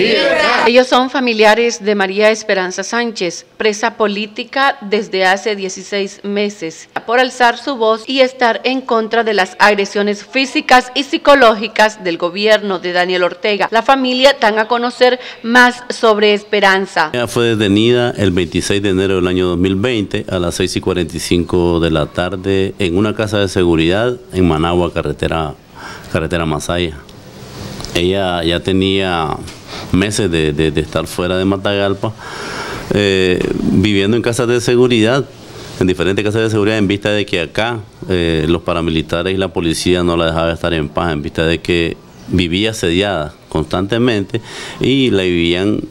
¡Libertad! Ellos son familiares de María Esperanza Sánchez, presa política desde hace 16 meses, por alzar su voz y estar en contra de las agresiones físicas y psicológicas del gobierno de Daniel Ortega. La familia dan a conocer más sobre Esperanza. Ella fue detenida el 26 de enero del año 2020 a las 6:45 de la tarde en una casa de seguridad en Managua, carretera Masaya. Ella ya tenía meses de estar fuera de Matagalpa, viviendo en casas de seguridad, en diferentes casas de seguridad, en vista de que acá los paramilitares y la policía no la dejaban estar en paz, en vista de que vivía asediada constantemente y la vivían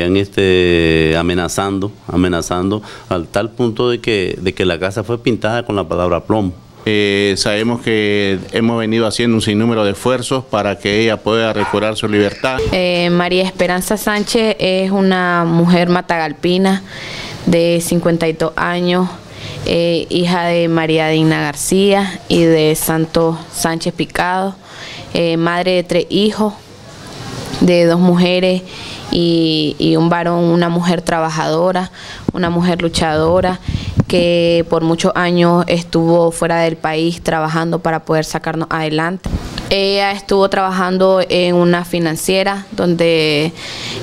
amenazando al tal punto de que la casa fue pintada con la palabra plomo. Sabemos que hemos venido haciendo un sinnúmero de esfuerzos para que ella pueda recobrar su libertad. María Esperanza Sánchez es una mujer matagalpina de 52 años, hija de María Digna García y de Santos Sánchez Picado, madre de 3 hijos, de 2 mujeres y un varón, una mujer trabajadora, una mujer luchadora, que por muchos años estuvo fuera del país trabajando para poder sacarnos adelante. Ella estuvo trabajando en una financiera donde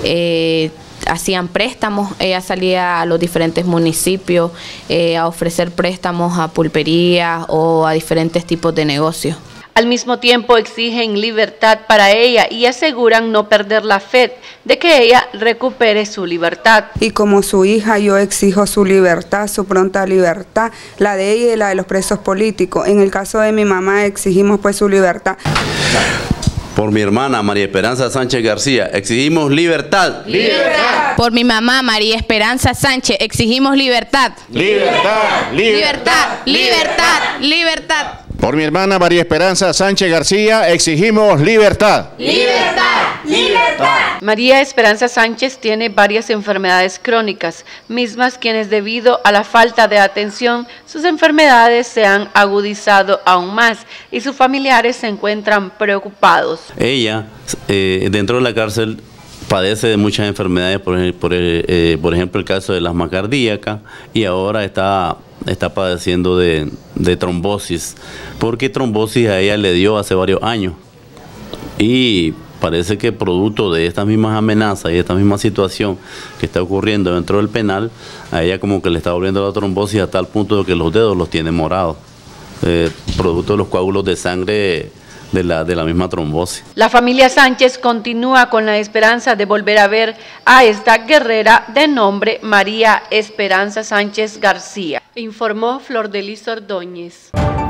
hacían préstamos. Ella salía a los diferentes municipios a ofrecer préstamos a pulperías o a diferentes tipos de negocios. Al mismo tiempo exigen libertad para ella y aseguran no perder la fe de que ella recupere su libertad. Y como su hija yo exijo su libertad, su pronta libertad, la de ella y la de los presos políticos. En el caso de mi mamá exigimos pues su libertad. Por mi hermana María Esperanza Sánchez García, exigimos libertad. ¡Libertad! Por mi mamá María Esperanza Sánchez, exigimos libertad. ¡Libertad! ¡Libertad! ¡Libertad! ¡Libertad! Por mi hermana María Esperanza Sánchez García, exigimos libertad. ¡Libertad! ¡Libertad! María Esperanza Sánchez tiene varias enfermedades crónicas, mismas quienes debido a la falta de atención, sus enfermedades se han agudizado aún más y sus familiares se encuentran preocupados. Ella, dentro de la cárcel, padece de muchas enfermedades, por ejemplo el caso del asma cardíaca, y ahora está padeciendo de trombosis, porque trombosis a ella le dio hace varios años y parece que producto de estas mismas amenazas y esta misma situación que está ocurriendo dentro del penal, a ella como que le está volviendo la trombosis a tal punto de que los dedos los tiene morados, producto de los coágulos de sangre de la misma trombosis. La familia Sánchez continúa con la esperanza de volver a ver a esta guerrera de nombre María Esperanza Sánchez García, informó Flor de Lis Ordóñez.